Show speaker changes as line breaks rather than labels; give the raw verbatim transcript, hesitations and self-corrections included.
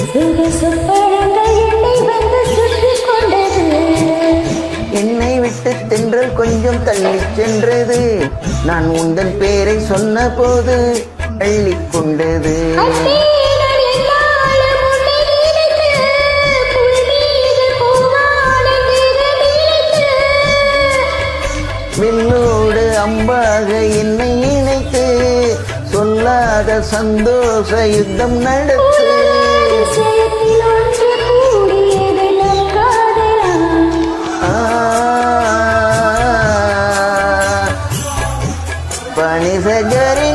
என்னை விட்டு தென்றல் கொஞ்சம் தள்ளி சென்றது, நான் உந்தன் பேரை சொன்ன போது அள்ளி கொண்டது. வில்லோடு அம்பாக என்னை இணைத்து சொல்லாத சந்தோஷ யுத்தம் நடத்து. பனிசகரி